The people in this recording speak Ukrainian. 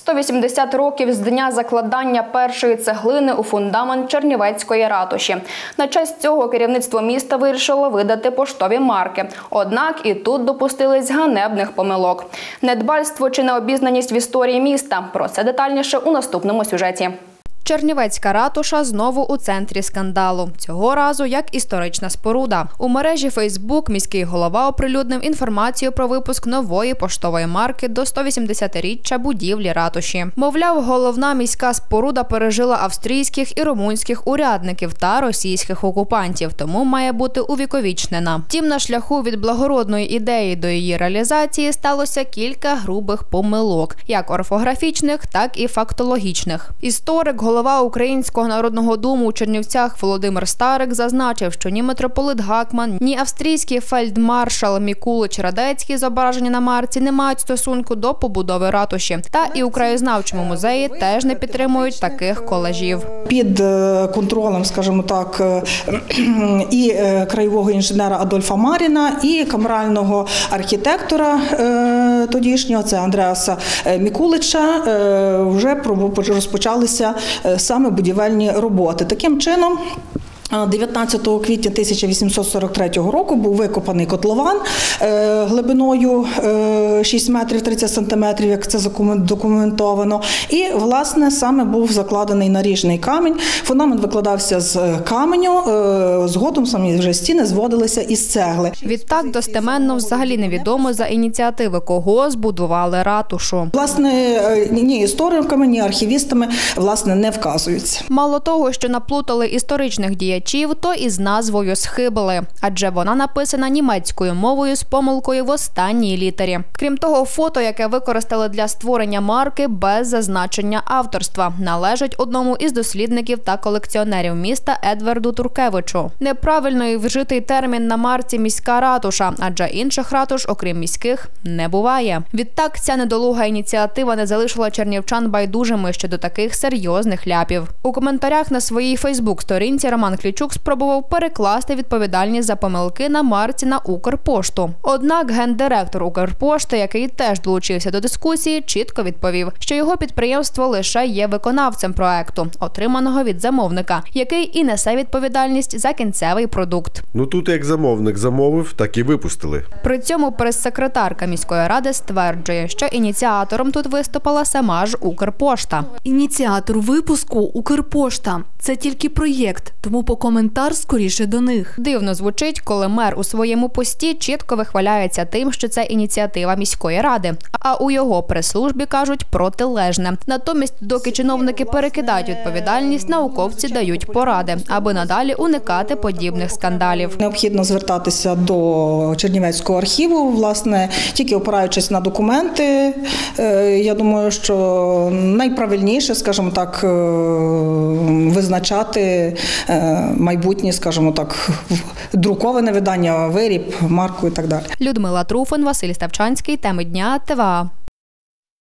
180 років з дня закладання першої цеглини у фундамент Чернівецької ратуші. На честь цього керівництво міста вирішило видати поштові марки. Однак і тут допустились ганебних помилок. Недбальство чи необізнаність в історії міста. Про це детальніше у наступному сюжеті. Чернівецька ратуша знову у центрі скандалу. Цього разу як історична споруда. У мережі Фейсбук міський голова оприлюднив інформацію про випуск нової поштової марки до 180-річчя будівлі ратуші. Мовляв, головна міська споруда пережила австрійських і румунських урядників та російських окупантів, тому має бути увіковічнена. Втім, на шляху від благородної ідеї до її реалізації сталося кілька грубих помилок, як орфографічних, так і фактологічних. Історик, голова Українського народного дому у Чернівцях Володимир Старик зазначив, що ні митрополит Гакман, ні австрійський фельдмаршал Мікулич Радецький, зображені на марці, не мають стосунку до побудови ратуші. Та і у краєзнавчому музеї теж не підтримують таких колажів. Під контролем, скажімо так, і краєвого інженера Адольфа Маріна, і камерального архітектора тодішнього, це Андреаса Мікулича, вже розпочалися саме будівельні роботи. Таким чином, 19 квітня 1843 року був викопаний котлован глибиною 6 метрів 30 сантиметрів, як це документовано. І, власне, саме був закладений наріжний камінь. Фундамент викладався з каменю, згодом самі вже стіни зводилися із цегли. Відтак, достеменно взагалі невідомо, за ініціативи кого збудували ратушу. Власне, ні істориками, ні архівістами, власне, не вказуються. Мало того, що наплутали історичних діячів, то і з назвою схибили, адже вона написана німецькою мовою з помилкою в останній літері. Крім того, фото, яке використали для створення марки без зазначення авторства, належить одному із дослідників та колекціонерів міста Едварду Туркевичу. Неправильно і вжитий термін на марці «міська ратуша», адже інших ратуш, окрім міських, не буває. Відтак, ця недолуга ініціатива не залишила чернівчан байдужими щодо таких серйозних ляпів. У коментарях на своїй Фейсбук-сторінці Роман Клічук спробував перекласти відповідальність за помилки на марці на Укрпошту. Однак гендиректор Укрпошти, який теж долучився до дискусії, чітко відповів, що його підприємство лише є виконавцем проекту, отриманого від замовника, який і несе відповідальність за кінцевий продукт. Ну тут як замовник замовив, так і випустили. При цьому прес-секретарка міської ради стверджує, що ініціатором тут виступила сама ж Укрпошта. Ініціатор випуску – Укрпошта. Це тільки проєкт, тому по коментар скоріше до них. Дивно звучить, коли мер у своєму пості чітко вихваляється тим, що це ініціатива міської ради, а у його прес-службі кажуть протилежне. Натомість, доки чиновники перекидають відповідальність, науковці дають поради, аби надалі уникати подібних скандалів. Необхідно звертатися до Чернівецького архіву, власне, тільки опираючись на документи. Я думаю, що найправильніше, скажімо так, визначати майбутнє, скажімо так, друковане видання, виріб, марку і так далі. Людмила Труфан, Василь Ставчанський. Теми дня. ТВА.